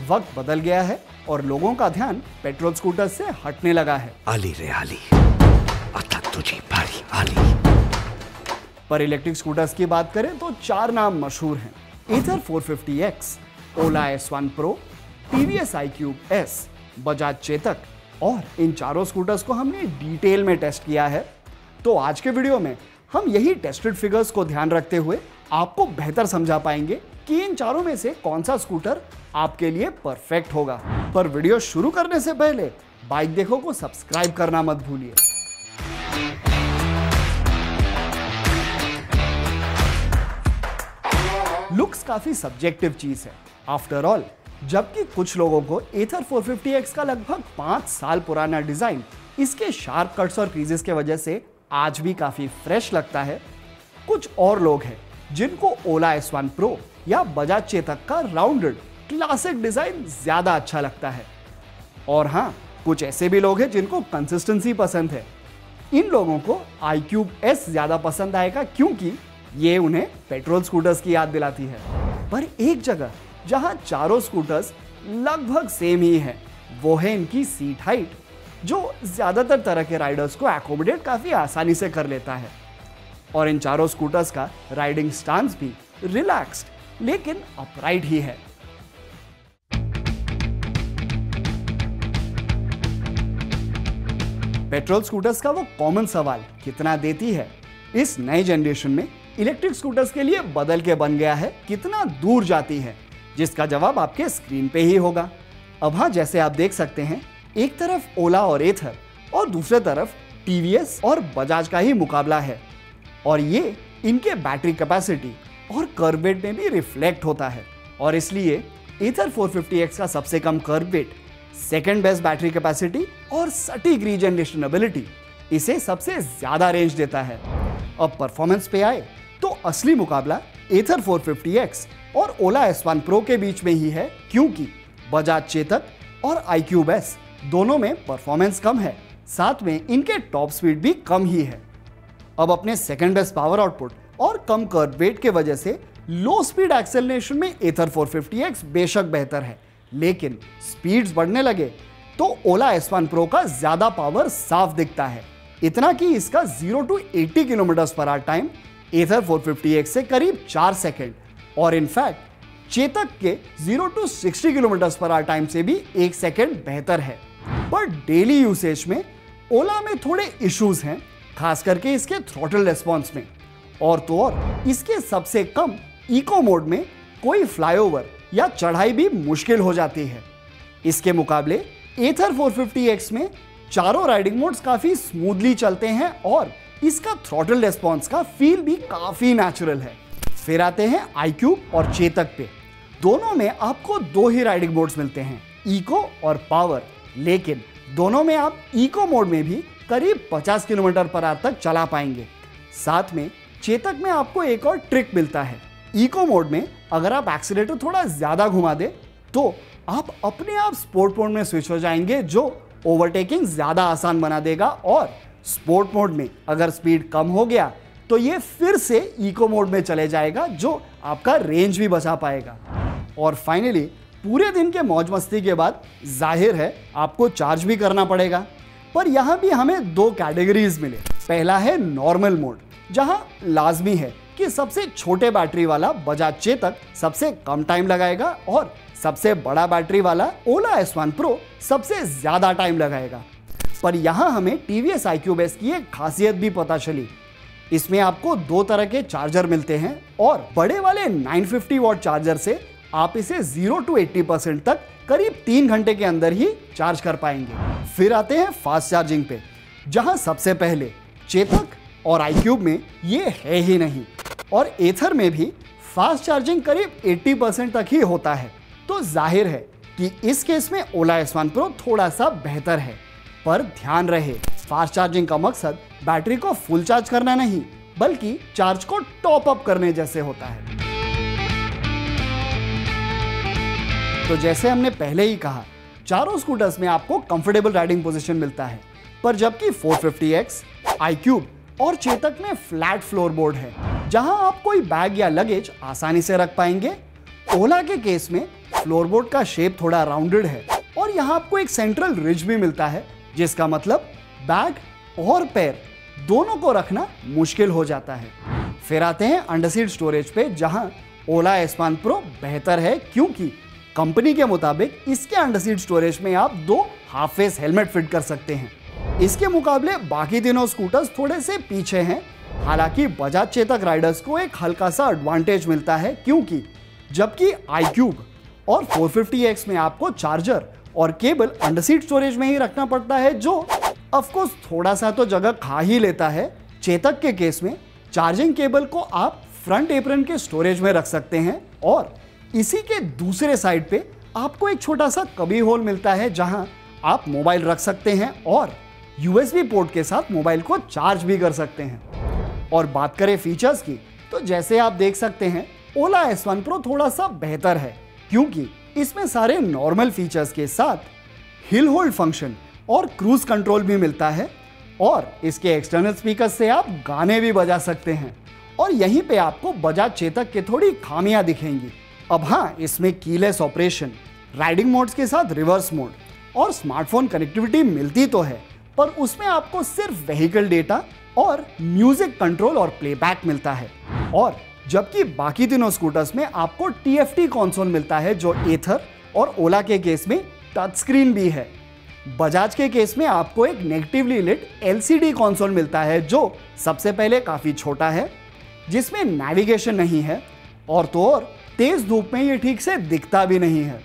वक्त बदल गया है और लोगों का ध्यान पेट्रोल स्कूटर से हटने लगा है। आली रे आली, आता तुझी भारी आली। पर इलेक्ट्रिक स्कूटर्स की बात करें तो 4 नाम मशहूर हैं। एथर 450X, ओला S1 Pro, TVS iQube S, Bajaj Chetak, और इन चारों स्कूटर्स को हमने डिटेल में टेस्ट किया है। तो आज के वीडियो में हम यही टेस्टेड फिगर्स को ध्यान रखते हुए आपको बेहतर समझा पाएंगे कि इन चारों में से कौन सा स्कूटर आपके लिए परफेक्ट होगा। पर वीडियो शुरू करने से पहले बाइक देखो को सब्सक्राइब करना मत भूलिए। लुक्स काफी सब्जेक्टिव चीज है आफ्टर ऑल, जबकि कुछ लोगों को एथर 450X का लगभग 5 साल पुराना डिजाइन इसके शार्प कट्स और क्रीजेस के वजह से आज भी काफी फ्रेश लगता है। कुछ और लोग हैं जिनको ओला S1 Pro या बजाज चेतक का राउंडेड क्लासिक डिजाइन ज्यादा अच्छा लगता है। और हाँ, कुछ ऐसे भी लोग हैं जिनको कंसिस्टेंसी पसंद है। इन लोगों को iQube S ज्यादा पसंद आएगा क्योंकि ये उन्हें पेट्रोल स्कूटर्स की याद दिलाती है। पर एक जगह जहां चारों स्कूटर्स लगभग सेम ही है वो है इनकी सीट हाइट, जो ज्यादातर तरह के राइडर्स को एकोमोडेट काफी आसानी से कर लेता है। और इन चारों स्कूटर्स का राइडिंग स्टांस भी रिलैक्स्ड लेकिन अपराइट ही है। पेट्रोल स्कूटर्स का वो कॉमन सवाल कितना देती है इस नए जनरेशन में इलेक्ट्रिक स्कूटर्स के लिए बदल के बन गया है कितना दूर जाती है, जिसका जवाब आपके स्क्रीन पे ही होगा। अब हाँ, जैसे आप देख सकते हैं, एक तरफ ओला और एथर और दूसरे तरफ टीवीएस और बजाज का ही मुकाबला है, और ये इनके बैटरी कैपेसिटी और कर्व वेट में भी रिफ्लेक्ट होता है। और इसलिए एथर 450X का सबसे कम curb weight, second best battery capacity और सटीक रीजनरेशनबिलिटी इसे सबसे ज्यादा रेंज देता है। अब परफॉर्मेंस पे आए तो असली मुकाबला एथर 450X और ओला S1 Pro के बीच में ही है, क्योंकि बजाज चेतक और iQube S दोनों में परफॉर्मेंस कम है, साथ में इनके टॉप स्पीड भी कम ही है। अब अपने सेकंड बेस्ट पावर आउटपुट और कम कर्व वेट के वजह से लो स्पीड एक्सेलरेशन में एथर 450X बेशक बेहतर है, लेकिन स्पीड्स बढ़ने लगे तो ओला S1 Pro का ज्यादा पावर साफ दिखता है। इतना कि इसका 0 to 80 km/h time ether 450X से करीब 4 सेकंड और इनफैक्ट चेतक के 0 to 60 km/h टाइम से भी 1 सेकंड बेहतर है। पर डेली यूसेज में ओला में थोड़े इश्यूज हैं, खास करके इसके थ्रॉटल रेस्पॉन्स में, और तो और इसके सबसे कम इको मोड में कोई फ्लाईओवर या चढ़ाई भी मुश्किल हो जाती है। इसके मुकाबले एथर 450X में चारों राइडिंग मोड्स काफी स्मूथली चलते हैं और इसका थ्रॉटल रेस्पॉन्स का फील भी काफी नेचुरल है। फिर आते हैं iQube और चेतक पे। दोनों में आपको 2 ही राइडिंग मोड्स मिलते हैं, इको और पावर, लेकिन दोनों में आप इको मोड में भी करीब 50 km/h तक चला पाएंगे। साथ में चेतक में आपको एक और ट्रिक मिलता है। इको मोड में अगर आप एक्सीलरेटर थोड़ा ज्यादा घुमा दे तो आप अपने आप स्पोर्ट मोड में स्विच हो जाएंगे, जो ओवरटेकिंग ज्यादा आसान बना देगा। और स्पोर्ट मोड में अगर स्पीड कम हो गया तो ये फिर से इको मोड में चले जाएगा, जो आपका रेंज भी बचा पाएगा। और फाइनली पूरे दिन के मौज मस्ती के बाद जाहिर है आपको चार्ज भी करना पड़ेगा, पर यहां भी हमें 2 कैटेगरीज मिले। पहला है नॉर्मल मोड, जहां लाजमी है कि सबसे छोटे बैटरी वाला बजाज चेतक सबसे कम टाइम लगाएगा और सबसे बड़ा बैटरी वाला ओला S1 Pro सबसे ज्यादा टाइम लगाएगा। पर यहां हमें TVS iQube S की एक खासियत भी पता चली। इसमें आपको 2 तरह के चार्जर मिलते हैं, और बड़े वाले 950 वॉट चार्जर से आप इसे 0 to 80% तक करीब 3 घंटे के अंदर ही चार्ज कर पाएंगे। फिर आते हैं फास्ट चार्जिंग पे, जहां सबसे पहले चेतक और iQube में ये है ही नहीं, और एथर में भी फास्ट चार्जिंग करीब 80% तक ही होता है। तो जाहिर है कि इस केस में ओला S1 Pro थोड़ा सा बेहतर है। पर ध्यान रहे, फास्ट चार्जिंग का मकसद बैटरी को फुल चार्ज करना नहीं, बल्कि चार्ज को टॉप अप करने जैसे होता है। तो जैसे हमने पहले ही कहा, चारों स्कूटर्स में आपको कंफर्टेबल राइडिंग पोजीशन मिलता है, पर जबकि 450X, iQube और चेतक में फ्लैट फ्लोर बोर्ड है, जहां आप कोई बैग या लगेज आसानी से रख पाएंगे। ओला के केस में फ्लोरबोर्ड का शेप थोड़ा राउंडेड है और यहाँ आपको एक सेंट्रल रिज भी मिलता है, जिसका मतलब बैग और पैर दोनों को रखना मुश्किल हो जाता है। फिर आते हैं अंडरसीट स्टोरेज पे, जहां ओला S1 Pro बेहतर है क्योंकि कंपनी के मुताबिक इसके अंडरसीट स्टोरेज में आप 2 हाफ फेस हेलमेट फिट कर सकते हैं। इसके मुकाबले बाकी तीनों स्कूटर्स थोड़े से पीछे हैं। हालांकि बजाज चेतक राइडर्स को एक हल्का सा एडवांटेज मिलता है, क्योंकि जबकि iQube और 450X में आपको चार्जर और केबल अंडरसीट स्टोरेज में ही रखना पड़ता है, जो ऑफकोर्स थोड़ा सा तो जगह खा ही लेता है। चेतक के केस में चार्जिंग केबल को आप फ्रंट एप्रन के स्टोरेज में रख सकते हैं और इसी के दूसरे साइड पे आपको एक छोटा सा कभी होल मिलता है, जहां आप मोबाइल रख सकते हैं और USB पोर्ट के साथ मोबाइल को चार्ज भी कर सकते हैं। और बात करें फीचर्स की, तो जैसे आप देख सकते हैं ओला S1 Pro थोड़ा सा बेहतर है, क्योंकि इसमें सारे नॉर्मल फीचर्स के साथ हिल होल्ड फंक्शन और क्रूज कंट्रोल भी मिलता है और इसके एक्सटर्नल स्पीकर से आप गाने भी बजा सकते हैं। और यहीं पे आपको बजाज चेतक के थोड़ी खामियां दिखेंगी। अब हाँ, इसमें कीलेस ऑपरेशन, राइडिंग मोड्स के साथ रिवर्स मोड और स्मार्टफोन कनेक्टिविटी मिलती तो है, पर उसमें आपको सिर्फ व्हीकल डेटा और म्यूजिक कंट्रोल और प्लेबैक मिलता है। और जबकि बाकी तीनों स्कूटर्स में आपको TFT कंसोल मिलता है, जो एथर और ओला के केस में टच स्क्रीन भी है। बजाज के केस में आपको एक नेगेटिवली लिट LCD कंसोल मिलता है, जो सबसे पहले काफी छोटा है, जिसमें नेविगेशन नहीं है और तो और तेज धूप में ये ठीक से दिखता भी नहीं है।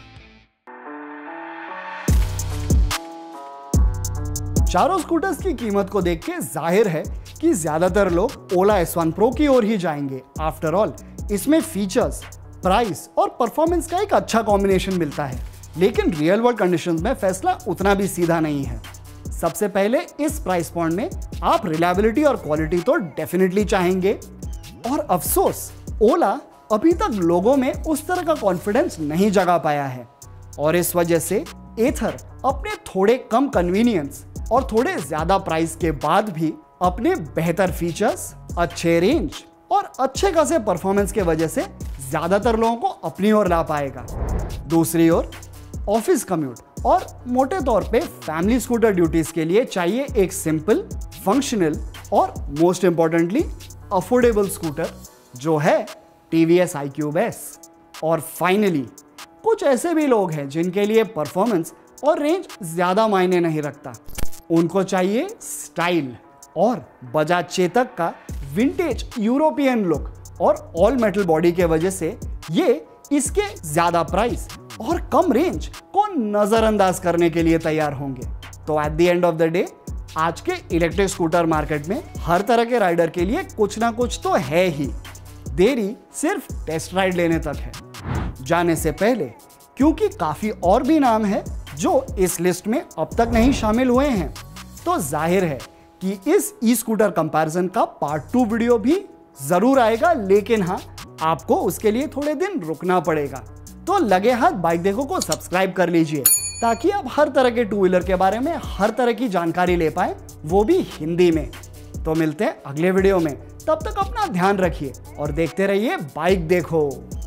चारों स्कूटर्स की कीमत को देख के जाहिर है कि ज्यादातर लोग ओला S1 Pro की ओर ही जाएंगे। आफ्टर ऑल इसमें फीचर्स, प्राइस और परफॉर्मेंस का एक अच्छा कॉम्बिनेशन मिलता है, लेकिन रियल वर्ल्ड कंडीशंस में फैसला उतना भी सीधा नहीं है। सबसे पहले इस प्राइस पॉइंट में आप रिलायबिलिटी और क्वालिटी तो डेफिनेटली चाहेंगे, और अफसोस ओला अभी तक लोगों में उस तरह का कॉन्फिडेंस नहीं जगा पाया है। और इस वजह से एथर अपने थोड़े कम कन्वीनियंस और थोड़े ज्यादा प्राइस के बाद भी अपने बेहतर फीचर्स, अच्छे रेंज और अच्छे खासे परफॉर्मेंस के वजह से ज्यादातर लोगों को अपनी ओर ला पाएगा। दूसरी ओर ऑफिस कम्यूट और मोटे तौर पे फैमिली स्कूटर ड्यूटीज के लिए चाहिए एक सिंपल, फंक्शनल और मोस्ट इंपॉर्टेंटली अफोर्डेबल स्कूटर, जो है TVS iQube S। और फाइनली कुछ ऐसे भी लोग हैं जिनके लिए परफॉर्मेंस और रेंज ज्यादा मायने नहीं रखता, उनको चाहिए स्टाइल, और बजाज चेतक का विंटेज यूरोपियन लुक और ऑल मेटल बॉडी के वजह से ये इसके ज्यादा प्राइस और कम रेंज को नजरअंदाज करने के लिए तैयार होंगे। तो at the end of the day आज के इलेक्ट्रिक स्कूटर मार्केट में हर तरह के राइडर के लिए कुछ ना कुछ तो है ही। देरी सिर्फ टेस्ट राइड लेने तक है। जाने से पहले, क्योंकि काफी और भी नाम है जो इस लिस्ट में अब तक नहीं शामिल हुए हैं, तो जाहिर है कि इस ई स्कूटर कंपैरिजन का पार्ट 2 वीडियो भी जरूर आएगा, लेकिन हाँ, आपको उसके लिए थोड़े दिन रुकना पड़ेगा। तो लगे हाथ बाइक देखो को सब्सक्राइब कर लीजिए, ताकि आप हर तरह के 2 व्हीलर के बारे में हर तरह की जानकारी ले पाए, वो भी हिंदी में। तो मिलते हैं अगले वीडियो में, तब तक अपना ध्यान रखिए और देखते रहिए बाइक देखो।